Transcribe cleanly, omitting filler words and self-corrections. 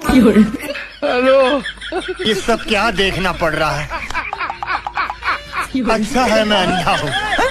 Hello, ये सब क्या देखना पड़ रहा है? अच्छा है मैं अंधा हूँ।